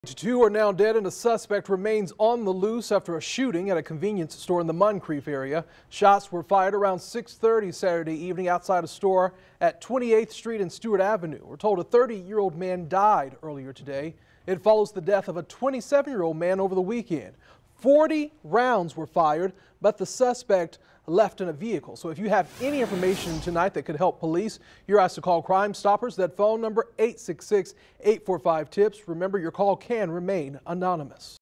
Two are now dead and a suspect remains on the loose after a shooting at a convenience store in the Moncrief area. Shots were fired around 6:30 Saturday evening outside a store at 28th Street and Stewart Avenue. We're told a 30-year-old man died earlier today. It follows the death of a 27-year-old man over the weekend. 40 rounds were fired, but the suspect left in a vehicle. So if you have any information tonight that could help police, you're asked to call Crime Stoppers. That phone number 866-845-TIPS. Remember, your call can remain anonymous.